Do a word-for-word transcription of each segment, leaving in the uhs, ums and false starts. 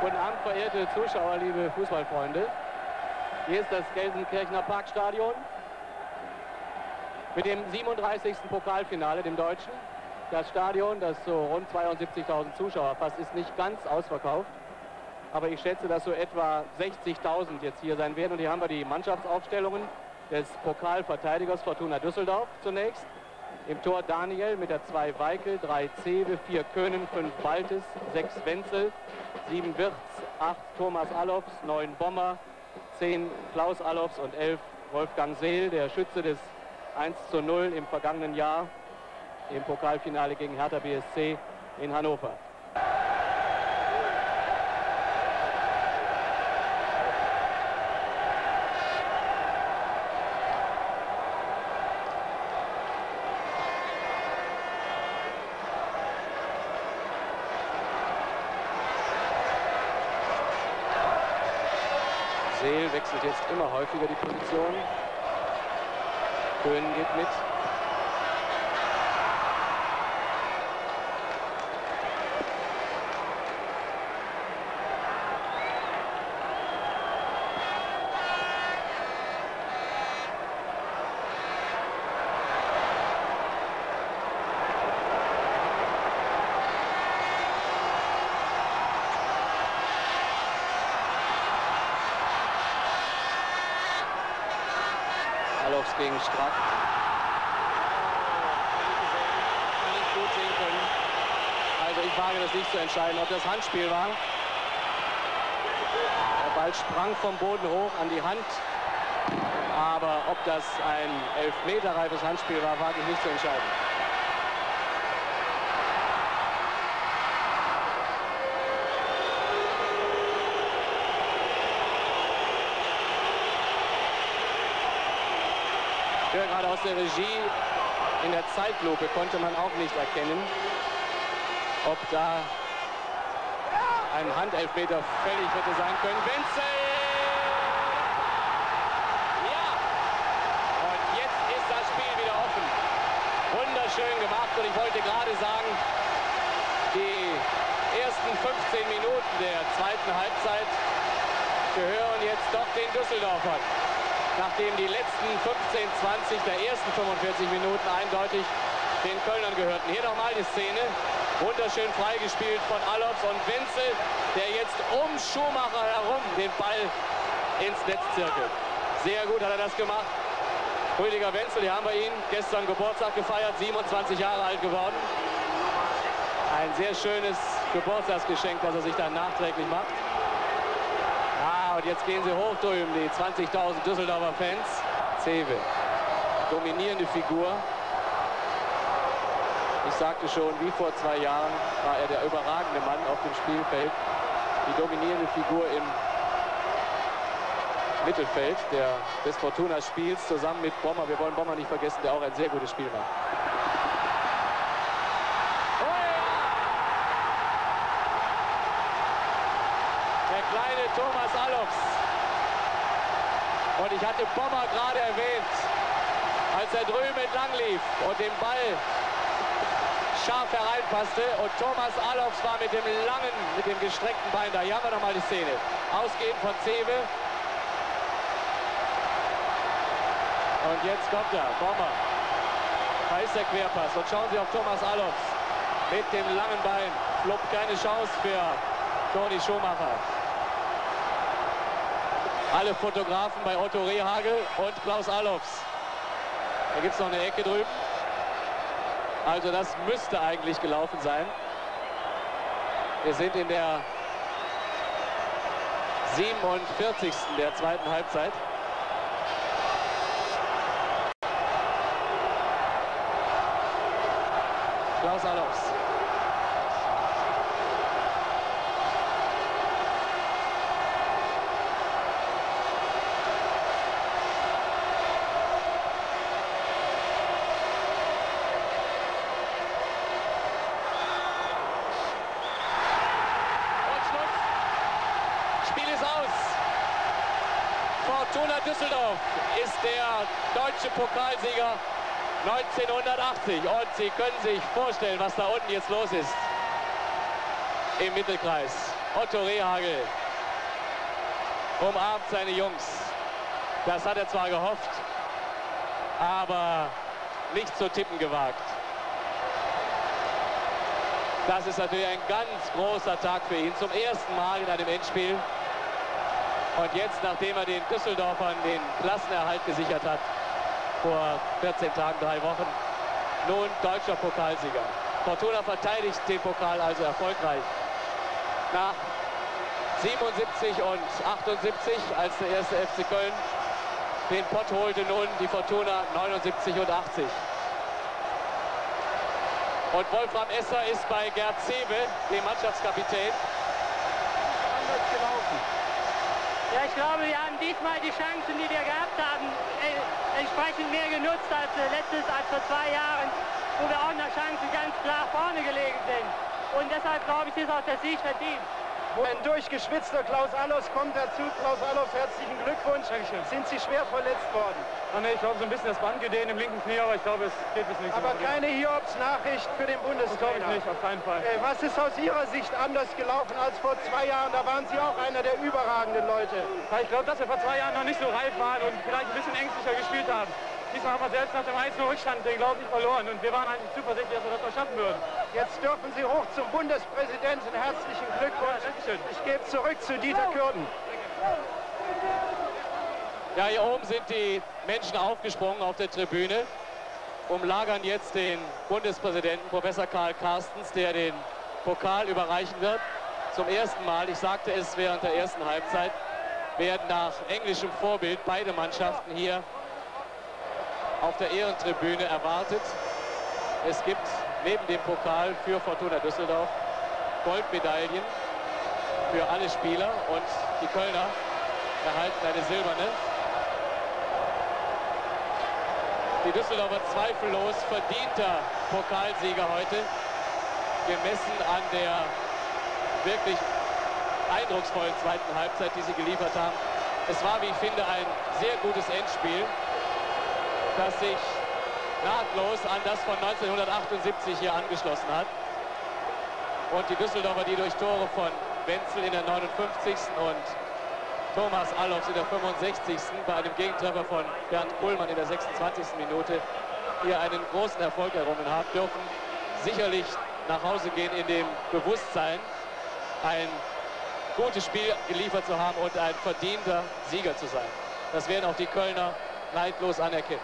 Guten Abend, verehrte Zuschauer, liebe Fußballfreunde. Hier ist das Gelsenkirchener Parkstadion mit dem siebenunddreißigsten Pokalfinale, dem Deutschen. Das Stadion, das so rund zweiundsiebzigtausend Zuschauer fasst, ist nicht ganz ausverkauft. Aber ich schätze, dass so etwa sechzigtausend jetzt hier sein werden. Und hier haben wir die Mannschaftsaufstellungen des Pokalverteidigers Fortuna Düsseldorf zunächst. Im Tor Daniel mit der zwei Weikel, drei Zewe, vier Köhnen, fünf Baltes, sechs Wenzel, sieben Wirtz, acht Thomas Allofs, neun Bommer, zehn Klaus Allofs und elf Wolfgang Seel, der Schütze des eins zu null im vergangenen Jahr im Pokalfinale gegen Hertha B S C in Hannover. Seel wechselt jetzt immer häufiger die Position. Köhn geht mit. Allofs gegen Strack. Kann ich gut sehen können. Also ich wage das nicht zu entscheiden, ob das Handspiel war. Der Ball sprang vom Boden hoch an die Hand. Aber ob das ein elfmeterreifes Handspiel war, wage ich nicht zu entscheiden. Ich höre gerade aus der Regie, in der Zeitlupe konnte man auch nicht erkennen, ob da ein Handelfmeter fällig hätte sein können. Wenzel! Ja! Und jetzt ist das Spiel wieder offen. Wunderschön gemacht und ich wollte gerade sagen, die ersten fünfzehn Minuten der zweiten Halbzeit gehören jetzt doch den Düsseldorfern. Nachdem die letzten fünfzehn, zwanzig der ersten fünfundvierzig Minuten eindeutig den Kölnern gehörten. Hier nochmal die Szene. Wunderschön freigespielt von Allofs und Wenzel, der jetzt um Schumacher herum den Ball ins Netz zirkelt. Sehr gut hat er das gemacht. Rüdiger Wenzel, hier haben wir ihn, gestern Geburtstag gefeiert, siebenundzwanzig Jahre alt geworden. Ein sehr schönes Geburtstagsgeschenk, das er sich dann nachträglich macht. Ah, und jetzt gehen sie hoch drüben, die zwanzigtausend Düsseldorfer Fans. Zewe, dominierende Figur. Ich sagte schon, wie vor zwei Jahren war er der überragende Mann auf dem Spielfeld. Die dominierende Figur im Mittelfeld der, des Fortuna-Spiels zusammen mit Bommer. Wir wollen Bommer nicht vergessen, der auch ein sehr gutes Spiel macht. Kleine Thomas Allofs. Und ich hatte Bommer gerade erwähnt, als er drüben entlang lief und den Ball scharf hereinpasste. Und Thomas Allofs war mit dem langen, mit dem gestreckten Bein da. Hier haben wir nochmal die Szene. Ausgehend von Zewe. Und jetzt kommt er, Bommer. Da ist der Querpass. Und schauen Sie auf Thomas Allofs mit dem langen Bein. Fluppt keine Chance für Toni Schumacher. Alle Fotografen bei Otto Rehhagel und Klaus Allofs. Da gibt es noch eine Ecke drüben. Also das müsste eigentlich gelaufen sein. Wir sind in der siebenundvierzigsten der zweiten Halbzeit. Klaus Allofs. Fortuna Düsseldorf ist der deutsche Pokalsieger neunzehnhundertachtzig. Und Sie können sich vorstellen, was da unten jetzt los ist im Mittelkreis. Otto Rehhagel umarmt seine Jungs. Das hat er zwar gehofft, aber nicht zu tippen gewagt. Das ist natürlich ein ganz großer Tag für ihn. Zum ersten Mal in einem Endspiel. Und jetzt, nachdem er den Düsseldorfern den Klassenerhalt gesichert hat, vor vierzehn Tagen, drei Wochen, nun deutscher Pokalsieger. Fortuna verteidigt den Pokal also erfolgreich. Nach siebenundsiebzig und achtundsiebzig, als der erste F C Köln den Pott holte, nun die Fortuna neunundsiebzig und achtzig. Und Wolfram Esser ist bei Gerd Zewe, dem Mannschaftskapitän. Anders gelaufen. Ja, ich glaube, wir haben diesmal die Chancen, die wir gehabt haben, entsprechend mehr genutzt als letztes, als vor zwei Jahren, wo wir auch nach Chancen ganz klar vorne gelegen sind. Und deshalb, glaube ich, ist auch der Sieg verdient. Ein durchgeschwitzter Klaus Allofs kommt dazu. Klaus Allofs, herzlichen Glückwunsch. Dankeschön. Sind Sie schwer verletzt worden? Oh, nee, ich glaube, so ein bisschen das Band gedehnt im linken Knie, aber ich glaube, es geht bis nächste Aber Woche. keine Hiobs-Nachricht für den Das glaube Bundestrainer. ich nicht, auf keinen Fall. Äh, Was ist aus Ihrer Sicht anders gelaufen als vor zwei Jahren? Da waren Sie auch einer der überragenden Leute. Ja, ich glaube, dass wir vor zwei Jahren noch nicht so reif waren und vielleicht ein bisschen ängstlicher gespielt haben. Diesmal haben wir selbst nach dem eins null Rückstand den Glauben nicht verloren und wir waren eigentlich zuversichtlich, dass wir das noch schaffen würden. Jetzt dürfen Sie hoch zum Bundespräsidenten. Herzlichen Glückwunsch. Ja, dankeschön. Ich gebe zurück zu Dieter Kürten. Ja, hier oben sind die Menschen aufgesprungen auf der Tribüne, umlagern jetzt den Bundespräsidenten, Professor Karl Carstens, der den Pokal überreichen wird. Zum ersten Mal, ich sagte es während der ersten Halbzeit, werden nach englischem Vorbild beide Mannschaften hier auf der Ehrentribüne erwartet. Es gibt neben dem Pokal für Fortuna Düsseldorf Goldmedaillen für alle Spieler und die Kölner erhalten eine silberne. Die Düsseldorfer zweifellos verdienter Pokalsieger heute, gemessen an der wirklich eindrucksvollen zweiten Halbzeit, die sie geliefert haben. Es war, wie ich finde, ein sehr gutes Endspiel, das sich nahtlos an das von neunzehnhundertachtundsiebzig hier angeschlossen hat. Und die Düsseldorfer, die durch Tore von Wenzel in der neunundfünfzigsten und Thomas Allofs in der fünfundsechzigsten bei einem Gegentreffer von Bernd Kuhlmann in der sechsundzwanzigsten Minute hier einen großen Erfolg errungen haben, dürfen sicherlich nach Hause gehen in dem Bewusstsein, ein gutes Spiel geliefert zu haben und ein verdienter Sieger zu sein. Das werden auch die Kölner neidlos anerkennen.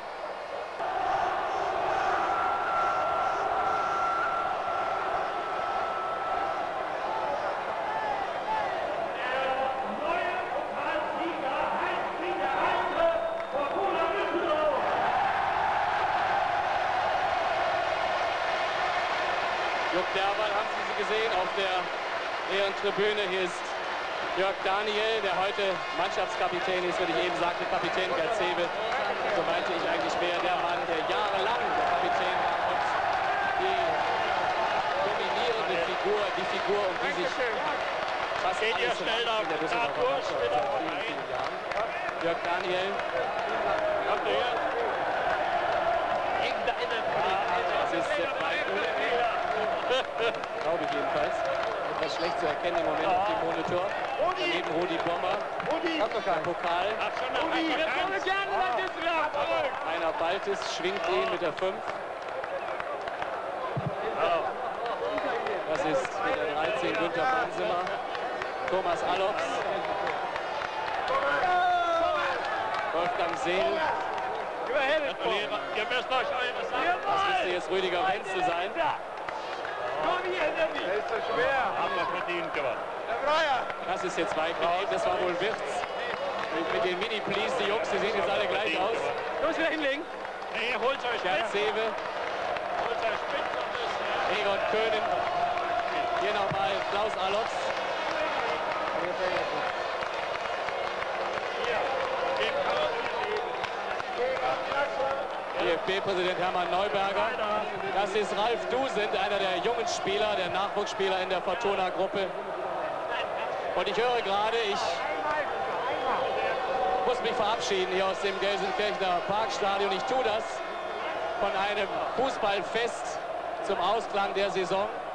Jupp Derwall haben Sie sie gesehen auf der Ehrentribüne. Hier ist Jörg Daniel, der heute Mannschaftskapitän ist, und ich eben sagte Kapitän Gerd Zewe. So meinte ich eigentlich mehr der Mann, der jahrelang der Kapitän war und die dominierende Figur, die Figur, um die sich fast alles in der Düsseldorfer Mannschaft seit vielen, vielen Jahren. Jörg Daniel. Das ist Sepp Michael. Glaube ich jedenfalls. Etwas schlecht zu erkennen im Moment auf dem Monitor. Daneben Rudi Bommer. Der Pokal. Heiner Baltes schwingt ihn mit der fünf. Das ist mit der dreizehn Günther Bansemer. Thomas Allofs. Wolfgang Seel. Das müsste jetzt Rüdiger Wenzel sein. Der ist so schwer. Haben wir verdient gewonnen. Das ist jetzt Zweikampf. Das war wohl Wirtz. Mit, mit den Mini-Please, die Jungs, die sehen jetzt alle gleich aus. Los, wieder hinlegen. Nee, holt euch Gerd Zewe. Holt euch spitz und das. Egon Köhnen. Hier nochmal Klaus Allofs. D F B-Präsident Hermann Neuberger. Das ist Ralf Dusend, einer der jungen Spieler, der Nachwuchsspieler in der Fortuna-Gruppe. Und ich höre gerade, ich muss mich verabschieden hier aus dem Gelsenkirchener Parkstadion. Ich tue das von einem Fußballfest zum Ausklang der Saison.